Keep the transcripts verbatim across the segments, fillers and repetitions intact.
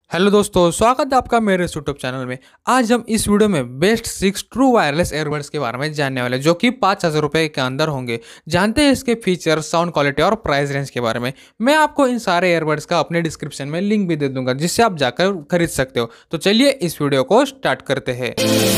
Hello दोस्तों, स्वागत है आपका मेरे यूट्यूब चैनल में। आज हम इस वीडियो में best six true wireless earbuds के बारे में जानने वाले, जो कि पाँच हज़ार रुपये के अंदर होंगे। जानते हैं इसके फीचर, साउंड क्वालिटी और प्राइस रेंज के बारे में। मैं आपको इन सारे एयरबड्स का अपने डिस्क्रिप्शन में लिंक भी दे दूंगा, जिससे आप जाकर खरीद सकते हो। तो चलिए इस वीडियो को स्टार्ट करते हैं।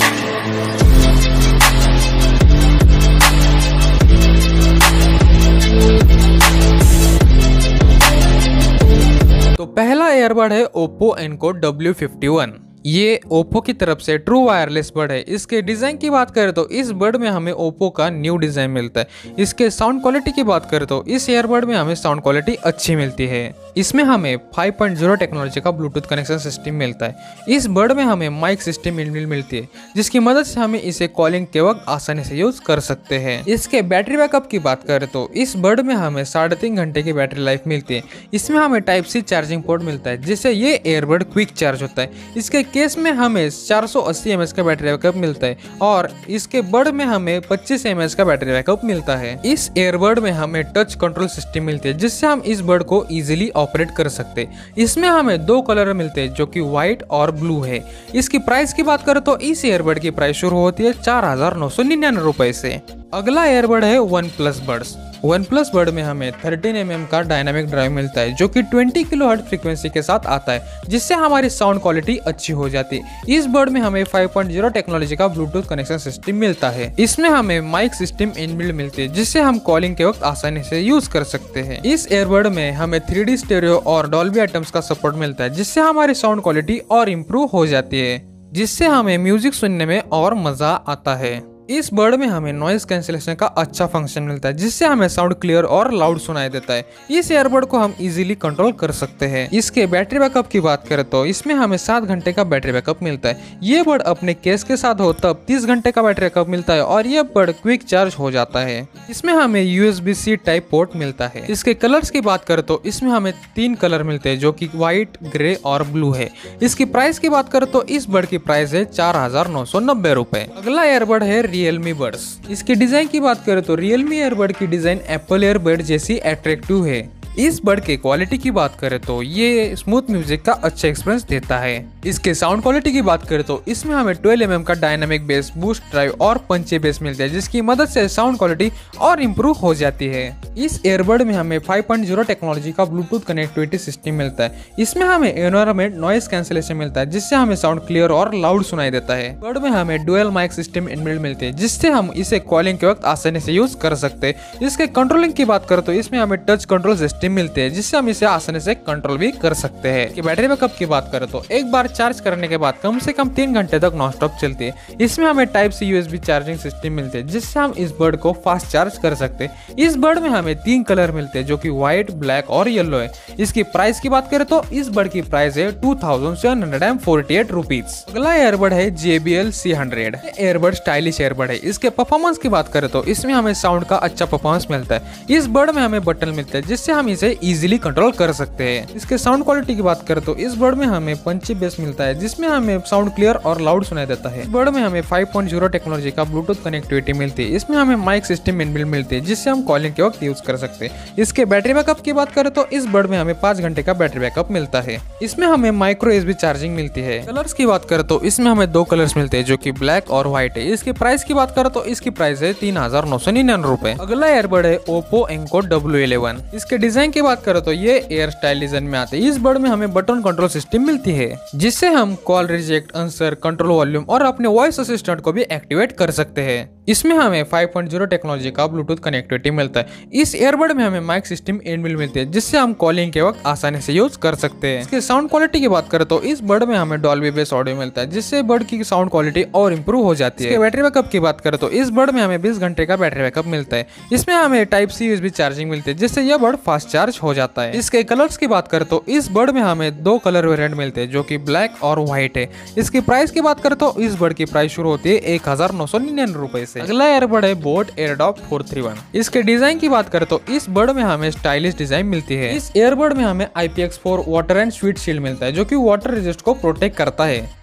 तो पहला एयरबड है Oppo Enco W fifty one. ये ओप्पो की तरफ से ट्रू वायरलेस बड है। इसके डिज़ाइन की बात करें तो इस बड में हमें ओप्पो का न्यू डिज़ाइन मिलता है। इसके साउंड क्वालिटी की बात करें तो इस एयरबड में हमें साउंड क्वालिटी अच्छी मिलती है। इसमें हमें फाइव पॉइंट ज़ीरो टेक्नोलॉजी का ब्लूटूथ कनेक्शन सिस्टम मिलता है। इस बड में हमें माइक सिस्टम इनबिल्ट मिलती है, जिसकी मदद से हमें इसे कॉलिंग के वक्त आसानी से यूज कर सकते हैं। इसके बैटरी बैकअप की बात करें तो इस बड में हमें साढ़े तीन घंटे की बैटरी लाइफ मिलती है। इसमें हमें टाइप सी चार्जिंग पोर्ट मिलता है, जिससे ये एयरबड क्विक चार्ज होता है। इसके केस में हमें चार सौ अस्सी एम एच का बैटरी बैकअप मिलता है और इसके बड में हमें पच्चीस एम एच का बैटरी बैकअप मिलता है। इस एयरबड में हमें टच कंट्रोल सिस्टम मिलती है, जिससे हम इस बड को इजीली ऑपरेट कर सकते हैं। इसमें हमें दो कलर मिलते हैं, जो कि व्हाइट और ब्लू है। इसकी प्राइस की बात करें तो इस एयरबड की प्राइस शुरू होती है चार हजार नौ सौ निन्यानवे रुपए से। अगला एयरबड है One Plus Buds. One Plus bud में हमें थर्टीन एम एम का डायनामिक ड्राइव मिलता है, जो कि ट्वेंटी किलोहर्ट्ज फ्रीक्वेंसी के साथ आता है, जिससे हमारी साउंड क्वालिटी अच्छी हो जाती है। इस बड में हमें फाइव पॉइंट ज़ीरो टेक्नोलॉजी का ब्लूटूथ कनेक्शन सिस्टम मिलता है। इसमें हमें माइक सिस्टम इनबिल्ट मिलती है, जिससे हम कॉलिंग के वक्त आसानी से यूज कर सकते हैं। इस एयरबड में हमें थ्री डी स्टेरियो और डॉल्बी आइटम्स का सपोर्ट मिलता है, जिससे हमारी साउंड क्वालिटी और इम्प्रूव हो जाती है, जिससे हमें म्यूजिक सुनने में और मजा आता है। इस बड में हमें नॉइज कैंसिलेशन का अच्छा फंक्शन मिलता है, जिससे हमें साउंड क्लियर और लाउड सुनाई देता है। इस एयरबड को हम इजीली कंट्रोल कर सकते हैं। इसके बैटरी बैकअप की बात करें तो इसमें हमें सात घंटे का बैटरी बैकअप मिलता है। ये बड अपने केस के साथ हो तब तीस घंटे का बैटरी बैकअप मिलता है और ये बड क्विक चार्ज हो जाता है। इसमें हमें U S B C type port मिलता है। इसके कलर्स की बात करें तो इसमें हमें तीन कलर मिलते हैं, जो कि व्हाइट, ग्रे और ब्लू है। इसकी प्राइस की बात करें तो इस बड की प्राइस है चार हजार नौ सौ नब्बे रुपए। अगला एयरबड है रियलमी बड्स। इसकी डिजाइन की बात करें तो रियलमी एयरबड की डिजाइन एप्पल एयरबड जैसी अट्रैक्टिव है। इस बड के क्वालिटी की बात करें तो ये स्मूथ म्यूजिक का अच्छा एक्सपीरियंस देता है। इसके साउंड क्वालिटी की बात करें तो इसमें हमें ट्वेल्व एम एम का डायनामिक बेस, बूस्ट ड्राइव और पंचे बेस मिलते हैं, जिसकी मदद से साउंड क्वालिटी और इम्प्रूव हो जाती है। इस एयरबड में हमें फाइव पॉइंट ज़ीरो टेक्नोलॉजी का ब्लूटूथ कनेक्टिविटी सिस्टम मिलता है। इसमें हमें एनवायरनमेंट नॉइज कैंसिलेशन मिलता है, जिससे हमें साउंड क्लियर और लाउड सुनाई देता है। बड में हमें डुअल माइक सिस्टम इनबिल्ट मिलते हैं, जिससे हम इसे कॉलिंग के वक्त आसानी से यूज कर सकते हैं। इसके कंट्रोलिंग की बात करें तो इसमें हमें टच कंट्रोल सिस्टम मिलते हैं, जिससे हम इसे आसानी से कंट्रोल भी कर सकते हैं। कि बैटरी बैकअप की बात करें तो एक बार चार्ज करने के बाद कम से कम तीन घंटे तक नॉन स्टॉप चलती है। इसमें हमें type C U S B charging system मिलते हैं, जिससे हम इस बड को फास्ट चार्ज कर सकते हैं। इस बड में हमें तीन कलर मिलते हैं, जो कि व्हाइट, ब्लैक और येलो है। इसकी प्राइस की बात करें तो इस बड की प्राइस है two thousand seven hundred and forty eight rupees. अगला एयरबड है J B L C hundred. Earbud stylish earbud है। इसके परफॉर्मेंस की बात करें तो इसमें हमें साउंड का अच्छा परफॉर्मेंस मिलता है। इस बड में हमें बटन मिलते हैं, जिससे हम इसे इजीली कंट्रोल कर सकते हैं। इसके साउंड क्वालिटी की बात करें तो इस बड में हमें पंची बेस मिलता है, जिसमें हमें साउंड क्लियर और लाउड सुनाई देता है। इस बड में हमें फाइव पॉइंट ज़ीरो टेक्नोलॉजी का ब्लूटूथ कनेक्टिविटी मिलती है। इसमें हमें माइक सिस्टम इनबिल्ट मिलती है, जिससे हम कॉलिंग के वक्त यूज कर सकते हैं। इसके बैटरी बैकअप की बात करें तो इस बड में हमें पाँच घंटे का बैटरी बैकअप मिलता है। इसमें हमें माइक्रो एस बी चार्जिंग मिलती है। कलर्स की बात करें तो इसमें हमें दो कलर्स मिलते हैं, जो कि ब्लैक और व्हाइट है। इसकी प्राइस की बात करें तो इसकी प्राइस है तीन हजार नौ सौ निन्यानवे रुपए। अगला एयरबड है ओप्पो एनको डब्ल्यू इलेवन। इसके डिजाइन की बात करें तो ये एयर स्टाइल डिजाइन में आते हैं। इस बड में हमें बटन कंट्रोल सिस्टम मिलती है, जिससे हम call reject, answer, control volume और अपने वॉइस असिस्टेंट को भी एक्टिवेट कर सकते हैं। इसमें हमें फाइव पॉइंट ज़ीरो टेक्नोलॉजी का ब्लूटूथ कनेक्टिविटी मिलता है। इस एयरबड में हमें माइक सिस्टम इनबिल्ट मिलती है, जिससे हम कॉलिंग के वक्त आसानी से यूज कर सकते हैं। इसके साउंड क्वालिटी की बात करें तो इस बड में हमें डॉल्बी बेस ऑडियो मिलता है, जिससे बड की साउंड क्वालिटी और इम्प्रूव हो जाती है। इसके बैटरी बैकअप की बात करें तो इस बड में हमें बीस घंटे का बैटरी बैकअप मिलता है। इसमें हमें type C U S B charging मिलती है, जिससे यह बड फास्ट चार्ज हो जाता है। इसके कलर्स की बात करें तो इस बड में हमें दो कलर वेरिएंट मिलते हैं, जो कि ब्लैक और व्हाइट है। इसकी प्राइस की बात करें तो इस बड की प्राइस शुरू होती है एक हजार नौ सौ निन्यानवे रुपए से। अगला एयरबड है Boat Airdopes four three one. इसके डिजाइन की बात करें तो इस बड में हमें स्टाइलिश डिजाइन मिलती है। इस एयरबड में हमें I P X four water and sweat shield मिलता है, जो कि वाटर रेजिस्ट को प्रोटेक्ट करता है।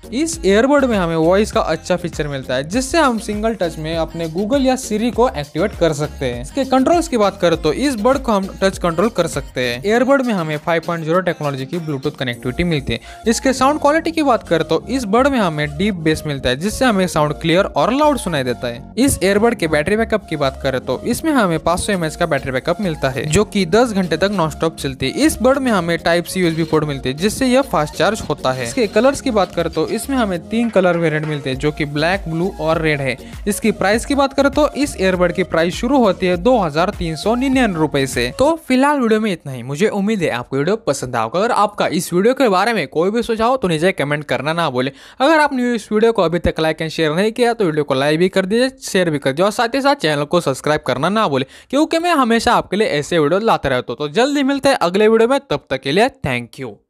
इस ईयरबड में हमें वॉइस का अच्छा फीचर मिलता है जिससे हम सिंगल टच में अपने गूगल या सिरी को एक्टिवेट कर सकते हैं। इसके कंट्रोल्स की बात करें तो इस बड को हम टच कंट्रोल कर सकते हैं। ईयरबड में हमें फाइव पॉइंट ज़ीरो टेक्नोलॉजी की ब्लूटूथ कनेक्टिविटी मिलती है। इसके साउंड क्वालिटी की बात करें तो इस बड में हमें डीप बेस मिलता है जिससे हमें साउंड क्लियर और लाउड सुनाई देता है। इस ईयरबड के बैटरी बैकअप की बात करें तो इसमें हमें पाँच सौ एम एच का बैटरी बैकअप मिलता है जो कि दस घंटे तक नॉन स्टॉप चलती है। इस बड में हमें टाइप सी यूएसबी पोर्ट मिलती है जिससे यह फास्ट चार्ज होता है। इसके कलर्स की बात करें तो इसमें हमें तीन कलर वेरिएंट मिलते हैं जो कि ब्लैक, ब्लू और रेड है। इसकी प्राइस की बात करें तो इस ईयरबड की प्राइस शुरू होती है दो हजार तीन सौ निन्यानवे रुपए से। तो फिलहाल वीडियो में इतना ही। मुझे उम्मीद है आपको वीडियो पसंद आएगा। अगर आपका इस वीडियो के बारे में कोई भी सुझाव तो नीचे कमेंट करना ना भूले। अगर आपने इस वीडियो को अभी तक लाइक एंड शेयर नहीं किया तो वीडियो को लाइक भी कर दीजिए, शेयर भी कर दीजिए और साथ ही साथ चैनल को सब्सक्राइब करना ना भूले क्योंकि मैं हमेशा आपके लिए ऐसे वीडियो लाते रहता हूँ। तो जल्दी मिलते हैं अगले वीडियो में, तब तक के लिए थैंक यू।